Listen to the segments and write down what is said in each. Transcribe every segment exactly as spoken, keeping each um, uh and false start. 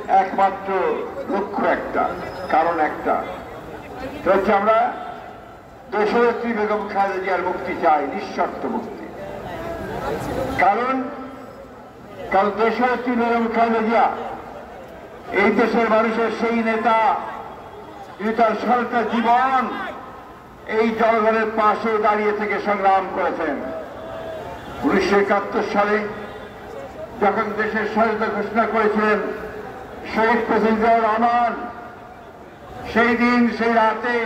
একমাত্র লক্ষ্য একটা, কারণ একটা, হচ্ছে আমরা দেশনেত্রী বেগম খালেদা জিয়ার মুক্তি চাই, নিঃশর্ত মুক্তি। কারণ কারণ দেশনেত্রী বেগম খালেদা জিয়া এই দেশের মানুষের সেই নেতা, যিনি তার সারাটা জীবন এই জনগণের পাশে দাঁড়িয়ে থেকে সংগ্রাম করেছেন। উনিশশো একাত্তর সালে যখন দেশের স্বাধীনতা ঘোষণা করেছিলেন শহীদ প্রেসিডেন্ট জিয়াউর রহমান, সেই দিন সেই রাতে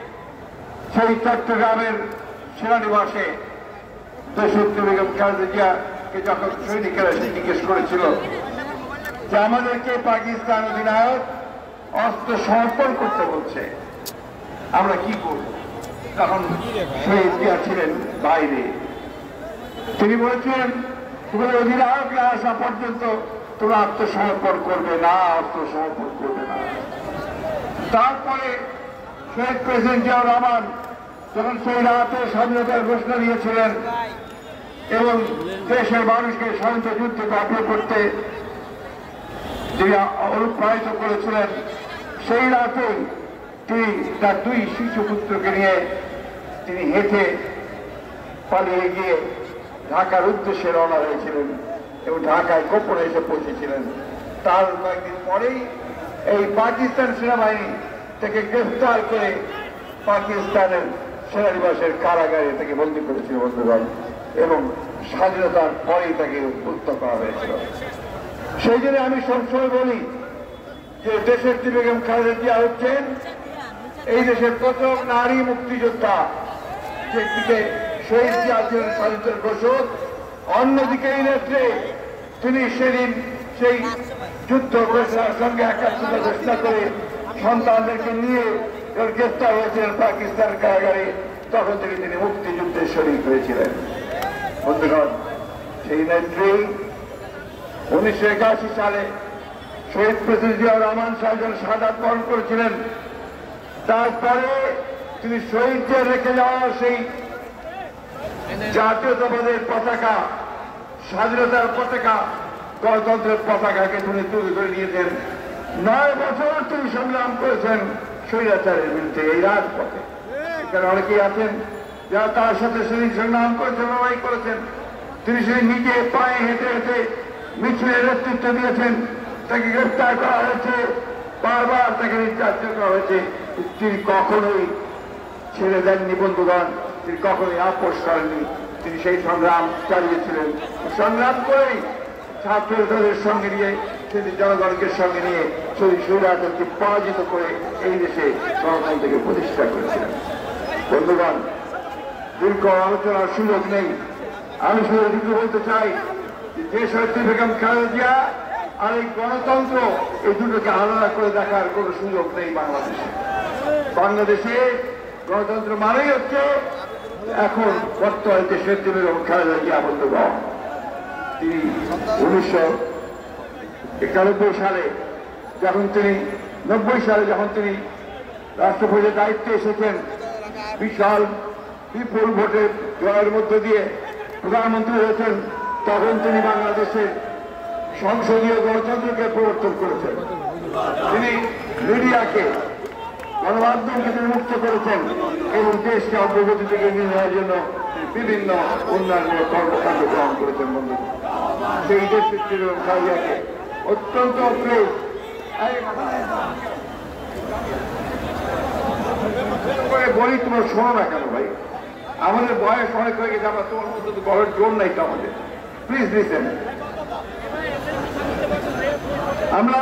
সেই চট্টগ্রামের সেনানিবাসে দেশনেত্রী বেগম খালেদা জিয়াকে যখন সৈনিকেরা জিজ্ঞেস করেছিল যে আমাদেরকে পাকিস্তান অধিনায়ক অস্ত্র সমর্পণ করতে বলছে, আমরা কি করব? তখন শহীদ জিয়া ছিলেন বাইরে। তিনি বলেছিলেন তোমাদের অধিনায়ক না আসা পর্যন্ত তোমরা আত্মসমর্পণ করবে না, আত্মসমর্পণ করবে না। তারপরে শহীদ প্রেসিডেন্ট জিয়াউর রহমান যখন সেই রাতে স্বাধীনতার ঘোষণা দিয়েছিলেন এবং দেশের মানুষকে স্বাধীনতা যুদ্ধে ঝাঁপিয়ে পড়তে যিনি অনুপ্রাণিত করেছিলেন, সেই রাতে তিনি তার দুই শিশু পুত্রকে নিয়ে তিনি হেঁটে পালিয়ে গিয়ে ঢাকার উদ্দেশ্যে রওনা হয়েছিলেন এবং ঢাকায় গোপনে এসে পৌঁছেছিলেন। তার কয়েকদিন পরেই এই পাকিস্তান সেনাবাহিনী তাকে গ্রেফতার করে পাকিস্তানের সেনানিবাসের কারাগারে তাকে বন্দী করেছিল বন্ধুগণ, এবং স্বাধীনতার পরেই তাকে মুক্ত করা হয়েছিল। সেই জন্য আমি সবসময় বলি যে দেশনেত্রী বেগম খালেদা জিয়া হচ্ছেন এই দেশের প্রথম নারী মুক্তিযোদ্ধা, যে দিকে শহীদ জিয়া ছিলেন স্বাধীনতার ঘোষক, অন্যদিকে এই নেত্রী তিনি সেদিন সেই যুদ্ধ ঘোষণার সঙ্গে একাত্মতা ঘোষণা করে সন্তানদেরকে নিয়ে গ্রেফতার হয়েছিলেন পাকিস্তান কারাগারে, তখন থেকে তিনি মুক্তিযুদ্ধে শরীক হয়েছিলেন। বন্ধুগণ, সেই নেত্রী উনিশশো একাশি সালে শহীদ প্রেসিডেন্ট জিয়াউর রহমান সাহেব শাহাদাত বরণ করেছিলেন। তারপরে তিনি শহীদদের রেখে যাওয়া সেই জাতীয়তাবাদের পতাকা, স্বাধীনতার পতাকা, গণতন্ত্রের পতাকাকে তিনি তুলে ধরে নিয়েছেন। নয় বছর তিনি সংগ্রাম করেছেন স্বৈরাচারের বিরুদ্ধে এই রাজপথে। এখানে অনেকেই আছেন যারা তার সাথে সেদিন সংগ্রাম করেছেন, লড়াই করেছেন। তিনি সেদিন নিজে পায়ে হেঁটে হেঁটে মিছিলের নেতৃত্ব দিয়েছেন, তাকে গ্রেফতার করা হয়েছে, বারবার তাকে নির্যাতন করা হয়েছে। তিনি কখনোই ছেড়ে দেননি বন্ধুগণ, তিনি কখনোই আপোষ করেননি। তিনি সেই সংগ্রাম চালিয়েছিলেন, সংগ্রাম করেই ছাত্রদের সঙ্গে নিয়ে, সেটি জনগণকে সঙ্গে নিয়ে সেই স্বৈরাচারকে পরাজিত করে এই দেশে গণতন্ত্রকে প্রতিষ্ঠা করেছিলেন। বন্ধুগণ, দীর্ঘ আলোচনার সুযোগ নেই, আমি শুধু এটুকু বলতে চাই যে দেশনেত্রী বেগম খালেদা জিয়া আর এই গণতন্ত্র, এই দুটোকে আলাদা করে দেখার কোনো সুযোগ নেই বাংলাদেশে। বাংলাদেশে গণতন্ত্র মানেই হচ্ছে এখন বর্তমানে দেশনেত্রী বেগম খালেদা জিয়া। বন্ধুগণ, তিনি উনিশশো একানব্বই সালে যখন তিনি নব্বই সালে যখন তিনি রাষ্ট্রপতির দায়িত্বে এসেছেন, বিশাল বিপুল ভোটের জয়ের মধ্য দিয়ে প্রধানমন্ত্রী হয়েছেন, তখন তিনি বাংলাদেশের সংসদীয় গণতন্ত্রকে প্রবর্তন করেছেন। তিনি মিডিয়াকে, গণমাধ্যমকে তিনি মুক্ত করেছেন এবং দেশকে অগ্রগতি থেকে নিয়ে নেওয়ার জন্য বিভিন্ন উন্নয়নমূলক কর্মকাণ্ড গ্রহণ করেছেন। বন্ধু, সেই দেশনেত্রী বেগম খালেদা জিয়াকে অত্যন্ত প্রিয়। বলি তোমার শোনো না কেন ভাই, আমাদের বয়স অনেক হয়ে গেছে, আমরা তোমার মধ্যে বড় জোর নাই তো আমাদের। Please listen. আমরা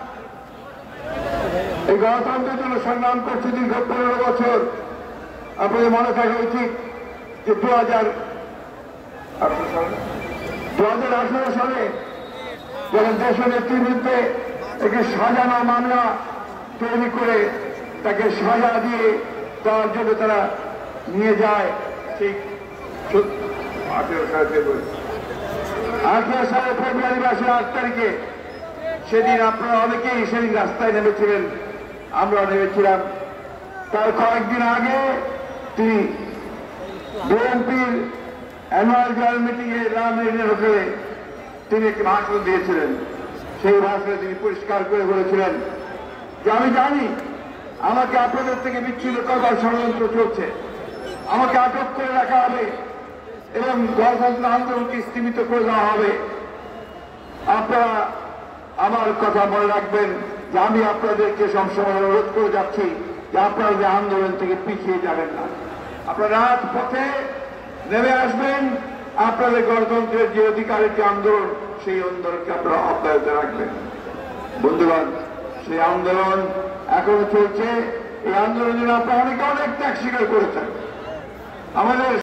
এই গণতন্ত্রের জন্য সংগ্রাম করছি দীর্ঘ পনেরো বছর। আপনাদের মনে থাকা উচিত যে দু হাজার আঠারো সালে দু হাজার আঠারো সালে যখন দেশনেত্রীর বিরুদ্ধে একটি সাজানো মামলা তৈরি করে তাকে সাজা দিয়ে তার জন্য তারা নিয়ে যায় সেই আঠেরো সালে ফেব্রুয়ারি আঠেরো সালে ফেব্রুয়ারি মাসের আট তারিখে, সেদিন আপনারা অনেকেই সেদিন রাস্তায় নেমেছিলেন, আমরা নেমেছিলাম। তার কয়েকদিন আগে তিনি বিএনপির অ্যানুয়াল জয়েন্ট মিটিং এ রামলীলা হোটেলে তিনি একটি ভাষণ দিয়েছিলেন। সেই ভাষায় তিনি পরিষ্কার করে বলেছিলেন যে আমি জানি আমাকে আপনাদের থেকে বিচ্ছিন্ন করবার ষড়যন্ত্র চলছে, আমাকে আটক করে রাখা হবে এবং গণতন্ত্র আন্দোলনকে স্থগিত করে দেওয়া হবে। আপনারা আমার কথা মনে রাখবেন যে আমি আপনাদেরকে সবসময় অনুরোধ করে যাচ্ছি যে আপনারা যে আন্দোলন থেকে পিছিয়ে যাবেন না, আপনারা রাজপথে নেমে আসবেন। আপনাদের গণতন্ত্রের যে অধিকারের যে আন্দোলন, সেই আন্দোলনকে আপনারা অব্যাহত রাখবেন। বন্ধুগণ, সেই আন্দোলন এখনো চলছে। এই আন্দোলনের আপনারা অনেকে অনেক ত্যাগ স্বীকার করেছেন। আমাদের